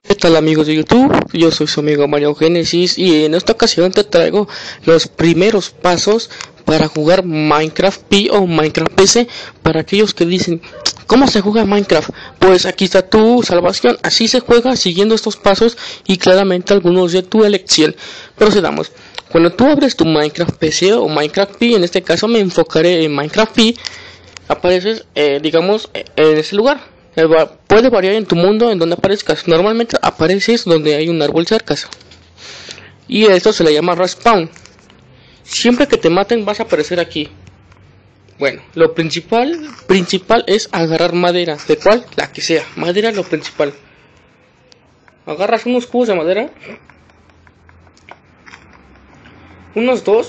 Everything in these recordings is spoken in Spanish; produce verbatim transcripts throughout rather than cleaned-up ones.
¿Qué tal amigos de YouTube? Yo soy su amigo Mario Génesis y en esta ocasión te traigo los primeros pasos para jugar Minecraft P o Minecraft P C. Para aquellos que dicen, ¿cómo se juega Minecraft? Pues aquí está tu salvación, así se juega siguiendo estos pasos y claramente algunos de tu elección. Procedamos. Cuando tú abres tu Minecraft P C o Minecraft P, en este caso me enfocaré en Minecraft P, apareces eh, digamos en ese lugar. Puede variar en tu mundo en donde aparezcas. Normalmente apareces donde hay un árbol cerca. Y esto se le llama respawn. Siempre que te maten vas a aparecer aquí. Bueno, lo principal principal es agarrar madera. ¿De cuál? La que sea. Madera es lo principal. Agarras unos cubos de madera. Unos dos.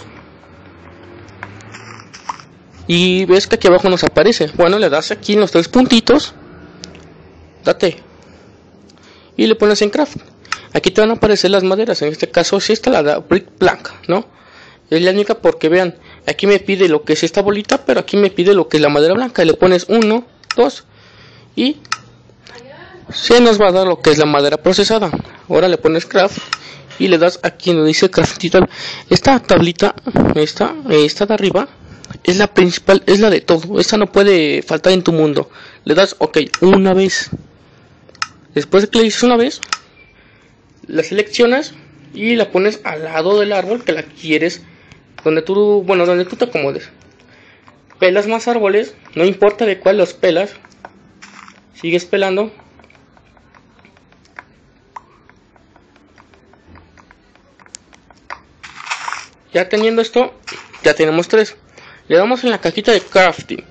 Y ves que aquí abajo nos aparece. Bueno, le das aquí en los tres puntitos. Date y le pones en craft. Aquí te van a aparecer las maderas. En este caso si esta la da brick plank, ¿no? Es la única porque vean, aquí me pide lo que es esta bolita, pero aquí me pide lo que es la madera blanca. Y le pones uno, dos y se nos va a dar lo que es la madera procesada. Ahora le pones craft y le das aquí donde dice craftito. Esta tablita, esta, esta de arriba es la principal, es la de todo. Esta no puede faltar en tu mundo. Le das ok una vez. Después de que le dices una vez, la seleccionas y la pones al lado del árbol que la quieres, donde tú, bueno, donde tú te acomodes. Pelas más árboles, no importa de cuál los pelas, sigues pelando. Ya teniendo esto, ya tenemos tres. Le damos en la cajita de crafting.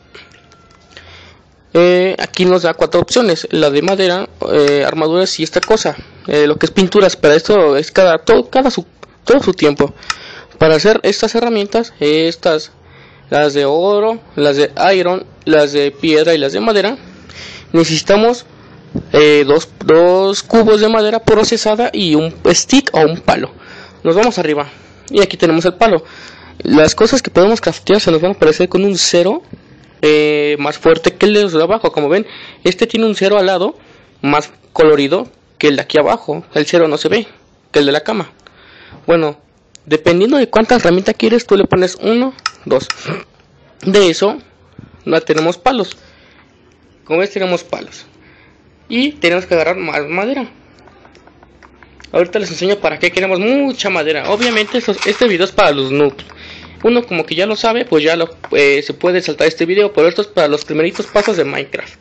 Eh, aquí nos da cuatro opciones: la de madera, eh, armaduras y esta cosa, eh, lo que es pinturas. Para esto es cada todo cada su todo su tiempo para hacer estas herramientas. Eh, estas, las de oro, las de iron, las de piedra y las de madera. Necesitamos eh, dos, dos cubos de madera procesada y un stick o un palo. Nos vamos arriba y aquí tenemos el palo. Las cosas que podemos craftear se nos van a aparecer con un cero. Eh, más fuerte que el de abajo. Como ven, este tiene un cero al lado, más colorido que el de aquí abajo. El cero no se ve, que el de la cama. Bueno, dependiendo de cuánta herramienta quieres, tú le pones uno, dos. De eso, no tenemos palos. Como ves, tenemos palos. Y tenemos que agarrar más madera. Ahorita les enseño para qué queremos mucha madera. Obviamente, esto, este video es para los noobs. Uno como que ya lo sabe, pues ya lo, eh, se puede saltar este video, pero esto es para los primeritos pasos de Minecraft.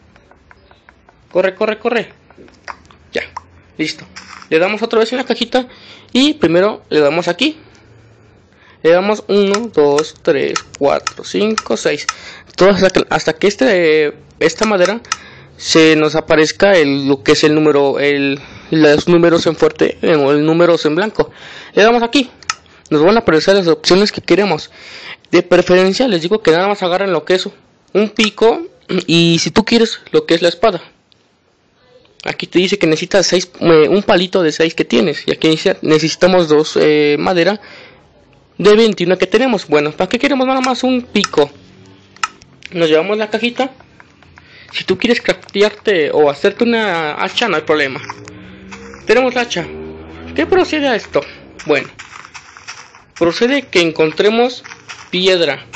Corre, corre, corre. Ya, listo. Le damos otra vez en la cajita y primero le damos aquí. Le damos uno, dos, tres, cuatro, cinco, seis. Hasta que, hasta que este, esta madera se nos aparezca el, lo que es el número, el, los números en fuerte, o el números en blanco. Le damos aquí. Nos van a aparecer las opciones que queremos. De preferencia les digo que nada más agarren lo que es un pico y si tú quieres lo que es la espada. Aquí te dice que necesitas seis, eh, un palito de seis que tienes. Y aquí dice necesitamos dos eh, madera de veintiuno que tenemos. Bueno, ¿para qué queremos nada más un pico? Nos llevamos la cajita. Si tú quieres craftearte o hacerte una hacha, no hay problema. Tenemos la hacha. ¿Qué procede a esto? Bueno, procede que encontremos piedra.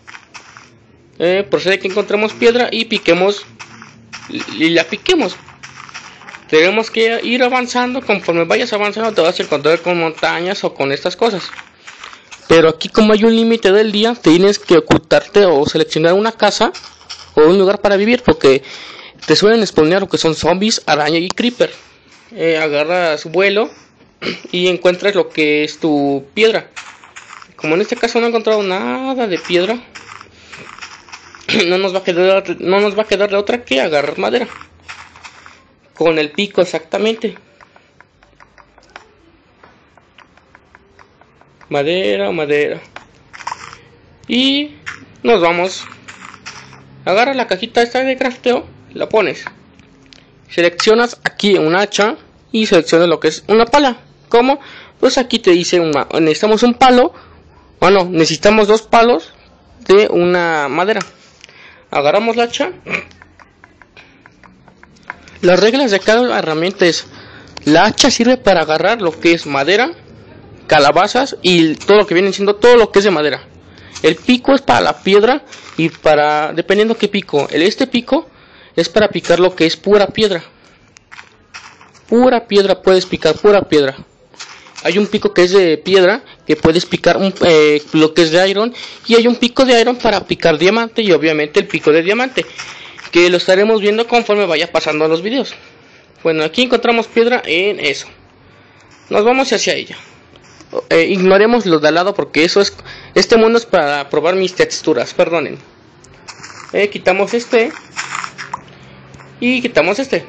Eh, procede que encontremos piedra y piquemos. Y la piquemos. Tenemos que ir avanzando. Conforme vayas avanzando te vas a encontrar con montañas o con estas cosas. Pero aquí, como hay un límite del día, tienes que ocultarte o seleccionar una casa o un lugar para vivir, porque te suelen spawnear lo que son zombies, araña y creeper. Eh, agarras vuelo y encuentras lo que es tu piedra. Como en este caso no he encontrado nada de piedra, no nos va a quedar, no nos va a quedar de otra que agarrar madera. Con el pico exactamente. Madera, madera. Y nos vamos. Agarra la cajita esta de crafteo, la pones. Seleccionas aquí un hacha y seleccionas lo que es una pala. ¿Cómo? Pues aquí te dice una, necesitamos un palo. Bueno, necesitamos dos palos de una madera. Agarramos la hacha. Las reglas de cada herramienta es: La hacha sirve para agarrar lo que es madera, calabazas y todo lo que viene siendo todo lo que es de madera. El pico es para la piedra y para, dependiendo qué pico, el este pico es para picar lo que es pura piedra. Pura piedra puedes picar, pura piedra. Hay un pico que es de piedra, que puedes picar un, eh, lo que es de iron. Y hay un pico de iron para picar diamante y obviamente el pico de diamante, que lo estaremos viendo conforme vaya pasando los videos. Bueno, aquí encontramos piedra en eso. Nos vamos hacia ella. Eh, ignoremos los de al lado porque eso es... Este mundo es para probar mis texturas, perdonen. Eh, quitamos este. Y quitamos este.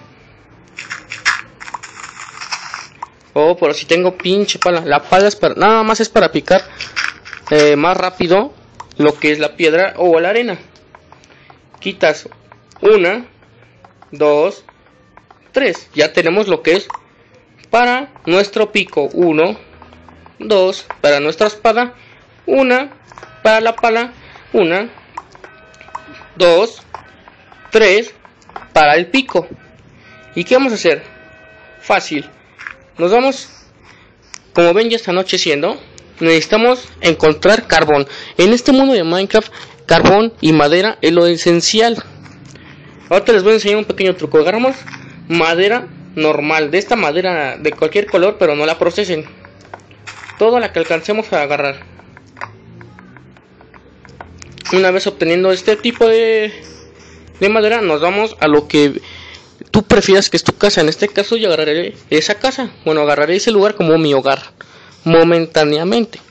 Oh, pero si tengo pinche pala. La pala es para... Nada más es para picar eh, más rápido lo que es la piedra o la arena. Quitas una, dos, tres. Ya tenemos lo que es para nuestro pico. Uno, dos, para nuestra espada. Una, para la pala. Una, dos, tres, para el pico. ¿Y qué vamos a hacer? Fácil. Nos vamos, como ven ya está anocheciendo, necesitamos encontrar carbón. En este mundo de Minecraft, carbón y madera es lo esencial. Ahorita les voy a enseñar un pequeño truco. Agarramos madera normal, de esta madera de cualquier color, pero no la procesen. Toda la que alcancemos a agarrar. Una vez obteniendo este tipo de, de madera, nos vamos a lo que tú prefieras que es tu casa. En este caso yo agarraré esa casa. Bueno, agarraré ese lugar como mi hogar momentáneamente.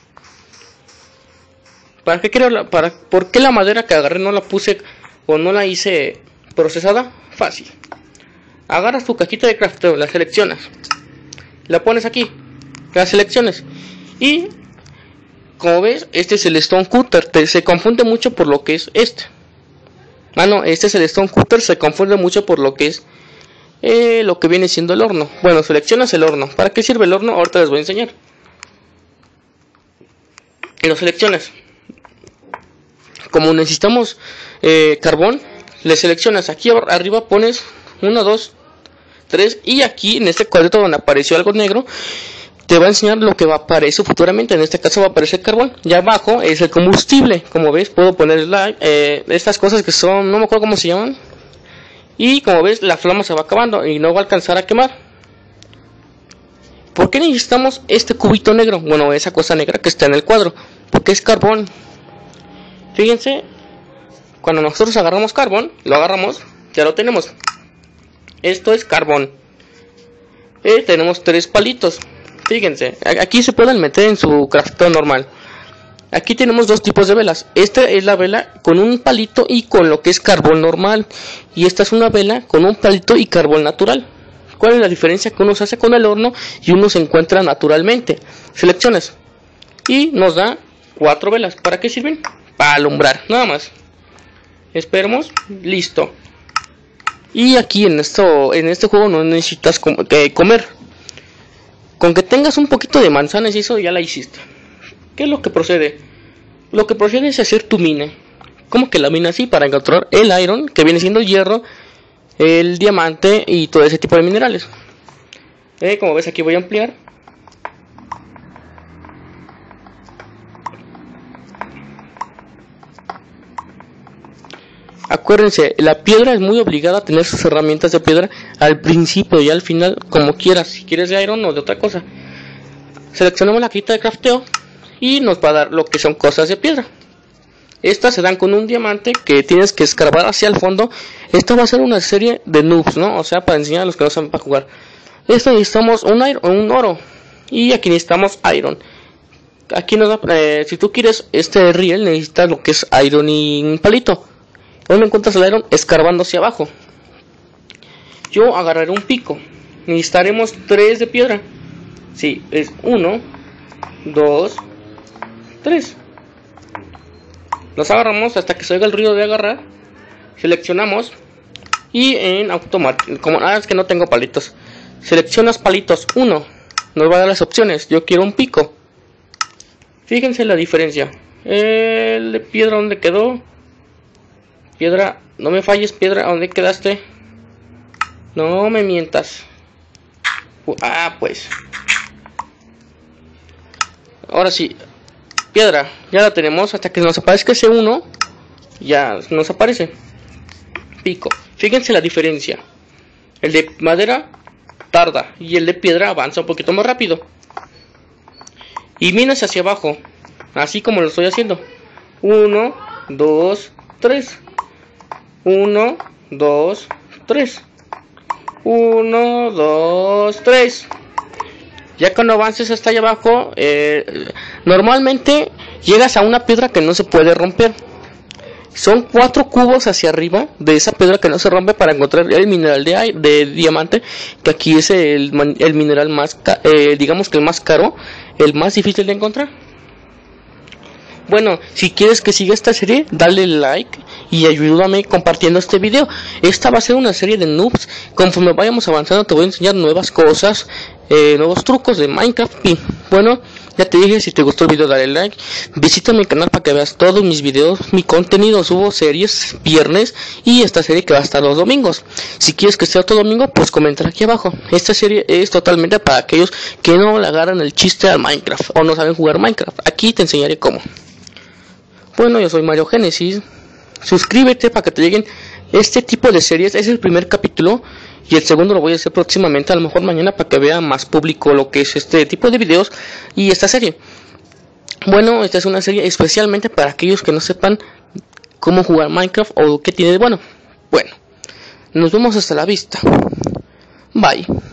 ¿Para qué quiero la, para, ¿Por qué la madera que agarré no la puse o no la hice procesada? Fácil. Agarras tu cajita de crafteo, la seleccionas, la pones aquí, la selecciones y como ves, este es el Stone Cutter. Te, se confunde mucho por lo que es este. Ah, no, este es el Stone Cutter, se confunde mucho por lo que es eh, lo que viene siendo el horno. Bueno, seleccionas el horno. ¿Para qué sirve el horno? Ahorita les voy a enseñar. Y lo seleccionas. Como necesitamos eh, carbón, le seleccionas. Aquí arriba pones uno, dos, tres. Y aquí en este cuadrito donde apareció algo negro, te va a enseñar lo que va a aparecer futuramente. En este caso va a aparecer carbón. Y abajo es el combustible. Como ves, puedo poner slime, eh, estas cosas que son, no me acuerdo cómo se llaman. Y como ves, la flama se va acabando y no va a alcanzar a quemar. ¿Por qué necesitamos este cubito negro? Bueno, esa cosa negra que está en el cuadro, porque es carbón. Fíjense, cuando nosotros agarramos carbón, lo agarramos, ya lo tenemos. Esto es carbón. Eh, tenemos tres palitos. Fíjense, aquí se pueden meter en su crafteo normal. Aquí tenemos dos tipos de velas. Esta es la vela con un palito y con lo que es carbón normal. Y esta es una vela con un palito y carbón natural. ¿Cuál es la diferencia? Que uno se hace con el horno y uno se encuentra naturalmente. Seleccionas y nos da cuatro velas. ¿Para qué sirven? Para alumbrar, nada más. Esperemos, listo. Y aquí en esto, en este juego no necesitas com eh, comer. Con que tengas un poquito de manzanas y eso ya la hiciste. ¿Qué es lo que procede? Lo que procede es hacer tu mina. ¿Cómo que la mina? Así, para encontrar el iron, que viene siendo hierro, el diamante y todo ese tipo de minerales. Eh, como ves, aquí voy a ampliar. Acuérdense, la piedra es muy obligada a tener sus herramientas de piedra al principio y al final, como quieras, si quieres de iron o de otra cosa. Seleccionamos la cajita de crafteo y nos va a dar lo que son cosas de piedra. Estas se dan con un diamante que tienes que escarbar hacia el fondo. Esto va a ser una serie de noobs, ¿no? O sea, para enseñar a los que no saben para jugar. Esto necesitamos un, iron, un oro y aquí necesitamos iron. Aquí nos da, eh, si tú quieres este riel necesitas lo que es iron y un palito. ¿Dónde encuentras el iron? Escarbando hacia abajo. Yo agarraré un pico. Necesitaremos tres de piedra. Sí, es uno, dos, tres. Los agarramos hasta que se oiga el ruido de agarrar. Seleccionamos. Y en automático, como ah, es que no tengo palitos, seleccionas palitos uno. Nos va a dar las opciones. Yo quiero un pico. Fíjense la diferencia. El de piedra, ¿dónde quedó? Piedra, no me falles, piedra, ¿a dónde quedaste? No me mientas. Ah, pues. Ahora sí. Piedra. Ya la tenemos. Hasta que nos aparezca ese uno. Ya nos aparece. Pico. Fíjense la diferencia. El de madera tarda. Y el de piedra avanza un poquito más rápido. Y miras hacia abajo. Así como lo estoy haciendo. uno, dos, tres. uno, dos, tres. uno, dos, tres. Ya cuando avances hasta allá abajo, eh, normalmente llegas a una piedra que no se puede romper. Son cuatro cubos hacia arriba de esa piedra que no se rompe para encontrar el mineral de, de diamante, que aquí es el, el mineral más, eh, digamos que el más caro, el más difícil de encontrar. Bueno, si quieres que siga esta serie, dale like y ayúdame compartiendo este video. Esta va a ser una serie de noobs. Conforme vayamos avanzando te voy a enseñar nuevas cosas, eh, nuevos trucos de Minecraft. Y bueno, ya te dije, si te gustó el video dale like. Visita mi canal para que veas todos mis videos, mi contenido. Subo series viernes y esta serie que va a estar los domingos. Si quieres que sea otro domingo, pues comenta aquí abajo. Esta serie es totalmente para aquellos que no le agarran el chiste al Minecraft o no saben jugar Minecraft. Aquí te enseñaré cómo. Bueno, yo soy Mario Génesis. Suscríbete para que te lleguen este tipo de series. Es el primer capítulo y el segundo lo voy a hacer próximamente, a lo mejor mañana, para que vea más público lo que es este tipo de videos y esta serie. Bueno, esta es una serie especialmente para aquellos que no sepan cómo jugar Minecraft o qué tiene de bueno. Bueno, nos vemos hasta la vista. Bye.